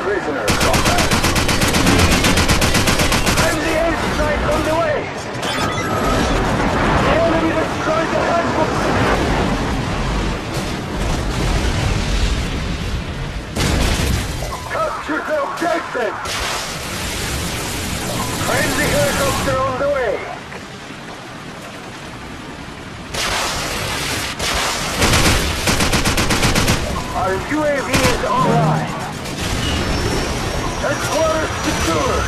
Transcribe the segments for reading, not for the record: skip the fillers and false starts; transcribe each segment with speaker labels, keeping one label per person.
Speaker 1: prisoner, combat. Friendly airstrike on the way! The enemy destroyed the headquarters! Capture the objective! Friendly helicopter on the way! Our UAV is online. Headquarters secured.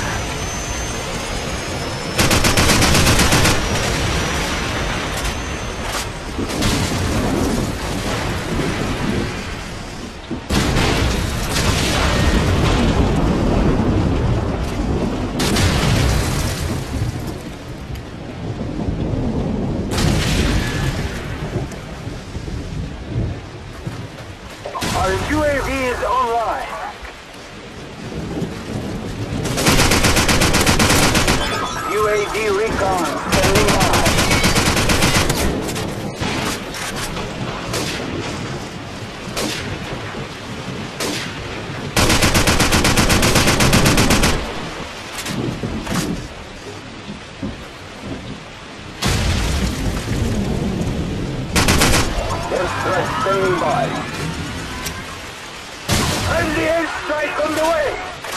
Speaker 1: Our UAV is online. UAV recon standing by. Airstrike standing by. Friendly airstrike on the way!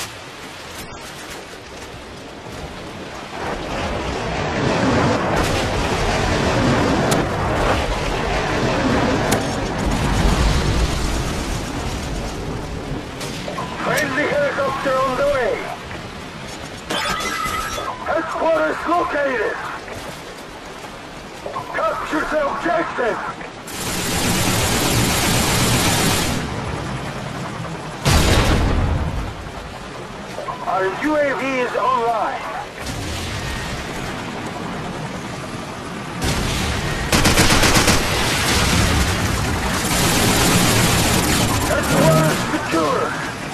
Speaker 1: Friendly helicopter on the way! Headquarters located! Capture the objective! Our UAV is online. Headquarters secure.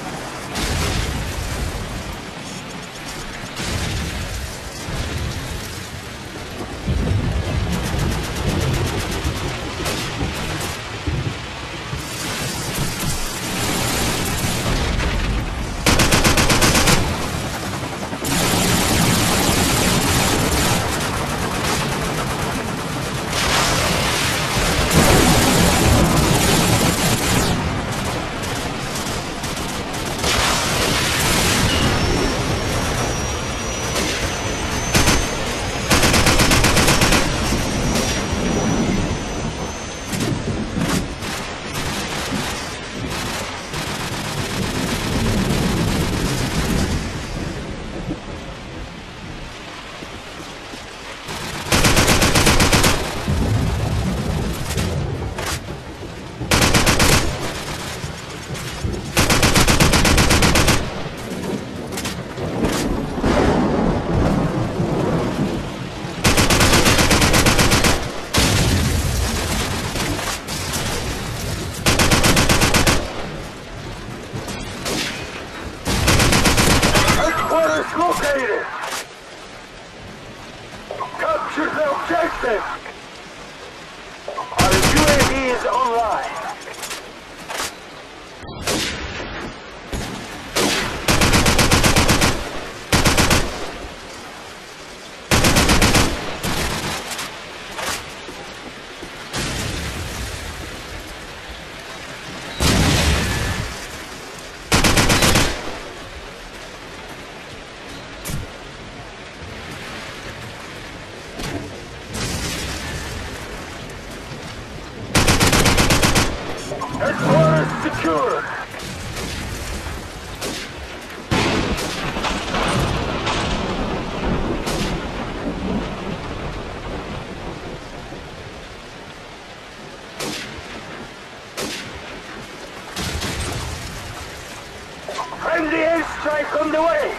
Speaker 1: Located! Capture the objective! Our UAV is online. Headquarters secured! Friendly airstrike on the way!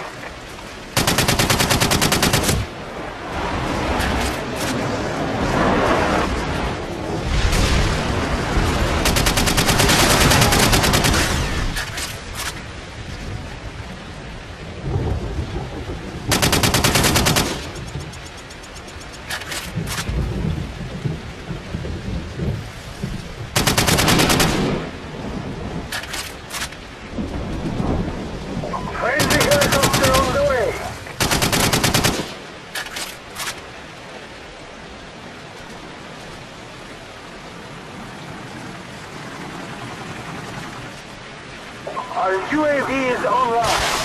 Speaker 1: Our UAV is online.